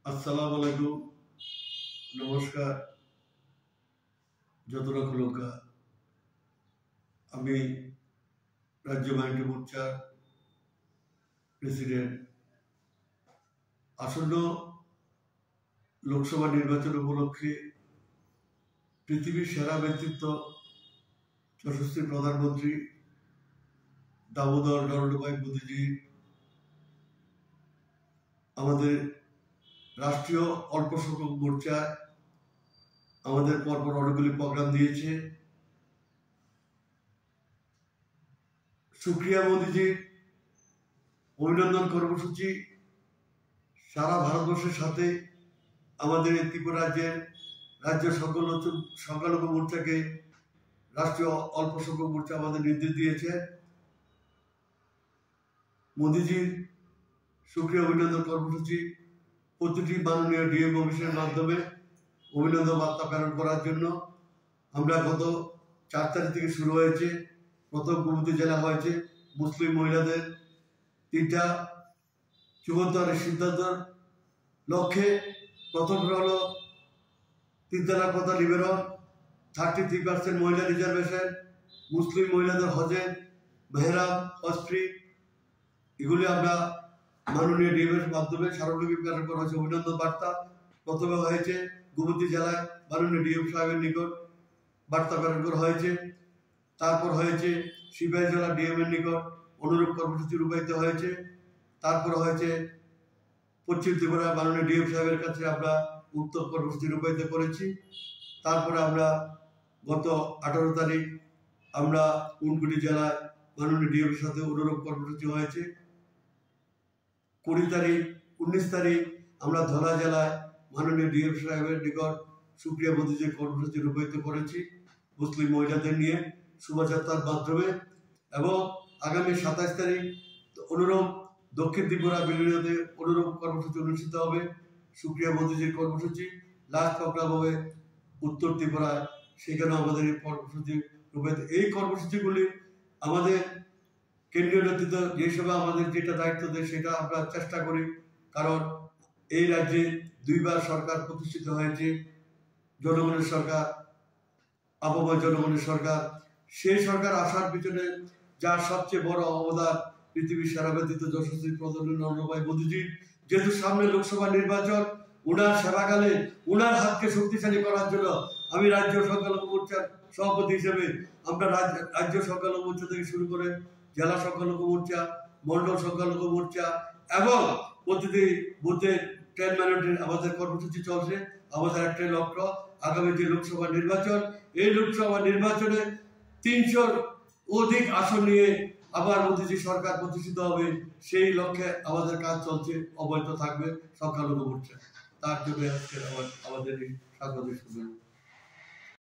আসসালামু আলাইকুম, নমস্কার, যতটা খুলকা। আমি রাজ্য মাইনরিটি মোর্চার প্রেসিডেন্ট। আসন্ন লোকসভা নির্বাচন উপলক্ষে পৃথিবীর সেরা ব্যক্তিত্ব যশস্বী প্রধানমন্ত্রী দামোদর নরেন্দ্র মোদীজি আমাদের রাষ্ট্রীয় অল্প সংখ্যক মোর্চায় আমাদের পরপর অনেকগুলি প্রোগ্রাম দিয়েছে। সুক্রিয়া মোদীজির অভিনন্দন কর্মসূচি সারা ভারতবর্ষের সাথে আমাদের ত্রিপুরা রাজ্যের রাজ্য সংখ্যালঘু মোর্চাকে রাষ্ট্রীয় অল্প সংখ্যক মোর্চা আমাদের নির্দেশ দিয়েছে। মোদীজির সুক্রিয়া অভিনন্দন কর্মসূচি প্রতিটি মাননীয় ডিএম অফিসের মাধ্যমে অভিনন্দন বার্তা প্রেরণ করার জন্য আমরা গত 4 তারিখ থেকে শুরু হয়েছে। প্রথম গোমতী জেলা হয়েছে মুসলিম মহিলাদের 3টা যুগান্তরের সিদ্ধান্তের লক্ষ্যে। প্রথম হলো 3 তালাক প্রথা নিবারণ, 33% মহিলা রিজার্ভেশন, মুসলিম মহিলাদের হজের মেহরাম, হজ ফ্রি, এগুলি আমরা মাননীয় ডিএমের মাধ্যমে সার্বজনীন প্রেরণ করা হয়েছে অভিনন্দন বার্তা। প্রথমে হয়েছে গোমতী জেলায় মাননীয় ডিএম সাহেবের নিকট বার্তা প্রেরণ করা হয়েছে। তারপর হয়েছে সিপাহী জেলা ডিএম এর নিকট অনুরূপ কর্মসূচি রূপায়িত হয়েছে। তারপর হয়েছে পশ্চিম ত্রিপুরা মাননীয় ডিএম সাহেবের কাছে আমরা উক্ত কর্মসূচি রূপায়িত করেছি। তারপরে আমরা গত 18 তারিখ আমরা ঊনকোটি জেলায় মাননীয় ডিএম এর সাথে অনুরূপ কর্মসূচি হয়েছে। 20 তারিখ 19 তারিখ আমরা ধলা জেলায় মাননীয় ডিএম সাহেবের নিকট সুক্রিয়া মোদীজির কর্মসূচি রূপায়িত করেছি মুসলিম মহিলাদের নিয়ে শোভাযাত্রার মাধ্যমে। এবং আগামী 27 তারিখ অনুরূপ দক্ষিণ ত্রিপুরা বিলিয়নে অনুরূপ কর্মসূচি অনুষ্ঠিত হবে সুক্রিয়া মোদীজির কর্মসূচি। লাস্ট প্রোগ্রাম হবে উত্তর ত্রিপুরায়, সেখানেও আমাদের এই কর্মসূচি রূপায়িত। এই কর্মসূচিগুলি আমাদের কেন্দ্রীয় নেতৃত্ব যে সময় আমাদের যেটা দায়িত্ব দেয় সেটা আমরা চেষ্টা করি, কারণ এই রাজ্যে 2বার সরকার প্রতিষ্ঠিত হয়েছে, জনগণের সরকার, আবহাওয়া জনগণের সরকার। সেই সরকার আসার পিছনে যার সবচেয়ে বড় অবদান পৃথিবীর সেরা ব্যক্তিত্ব যশস্বী প্রধানমন্ত্রী নরেন্দ্র মোদীজি। যেহেতু সামনে লোকসভা নির্বাচন, উনার সেবাকালে উনার হাতকে শক্তিশালী করার জন্য আমি রাজ্য সংখ্যালঘু মোর্চার সভাপতি হিসেবে আমরা রাজ্য সংখ্যালঘু মোর্চা থেকে শুরু করে জেলা সংখ্যালঘু মোর্চা, মন্ডল সংখ্যালঘু মোর্চা এবং প্রতিটি বুথে 10 মিনিটের আমাদের কর্মসূচি চলছে। আমাদের একটাই লক্ষ্য, আগামী যে লোকসভা নির্বাচন, এই লোকসভা নির্বাচনে 300 অধিক আসন নিয়ে আবার মোদীজি সরকার প্রতিষ্ঠিত হবে, সেই লক্ষ্যে আমাদের কাজ চলছে, অব্যাহত থাকবে সংখ্যালঘু মোর্চা। তার জন্য আজকে আমাদের এই সাংবাদিক সম্মেলন।